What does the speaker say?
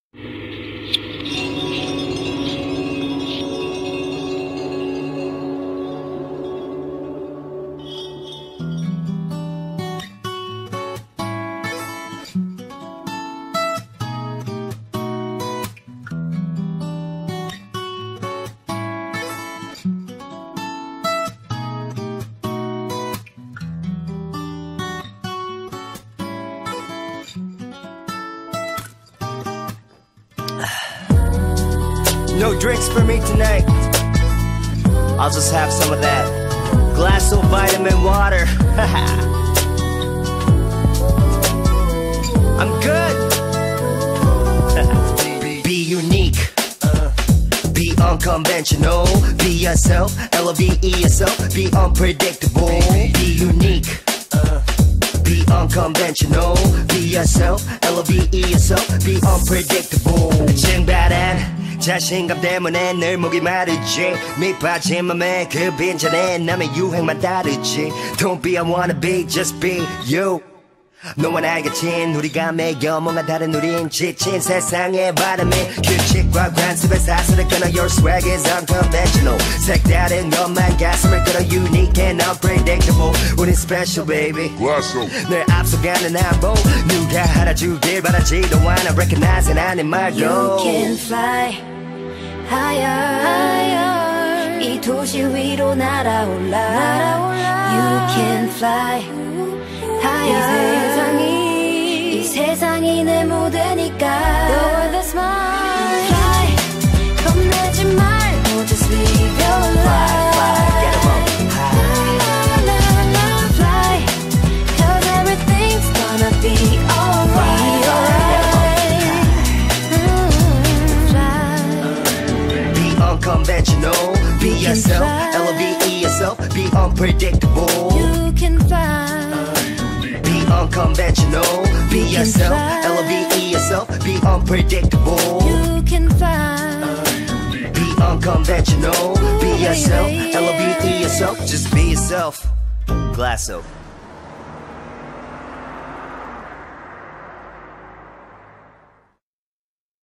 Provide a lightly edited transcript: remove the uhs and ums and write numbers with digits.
No drinks for me tonight. I'll just have some of that glass of vitamin water. I'm good. Be unique. Be unconventional. Be yourself. L-O-V-E yourself. Be unpredictable. Be unique. Be unconventional. Be yourself. L-O-V-E yourself. Be unpredictable. 증발한 자신감 때문에 늘 목이 마르지 밑빠진 맘에 그 빈잔에 남의 유행만 다르지 Don't be I wanna be, just be you 너와 알겠지 우리가 매겨 뭔가 다른 우린 지친 세상의 바람에 규칙과 관습에 사슬을 끊어 Your swag is unconventional 색다른 것만 가슴을 끌어 Unique and unpredictable 우린 special baby 늘 앞서가는 안보 누가 알아주길 바라지도 않아 Recognize it 아닌 말도 You can fly higher 이 도시 위로 날아올라 You can fly higher 이 세상이 내 무대니까 You're the smile Fly 겁내지 말고 just live your life Fly cause everything's gonna be alright Be unconventional Be yourself L-O-V-E yourself Be unpredictable You can fly Unconventional, be yourself, L-O-V-E yourself, be unpredictable. You can fly. Be unconventional, be yourself, L-O-V-E yourself, just be yourself. Glasso.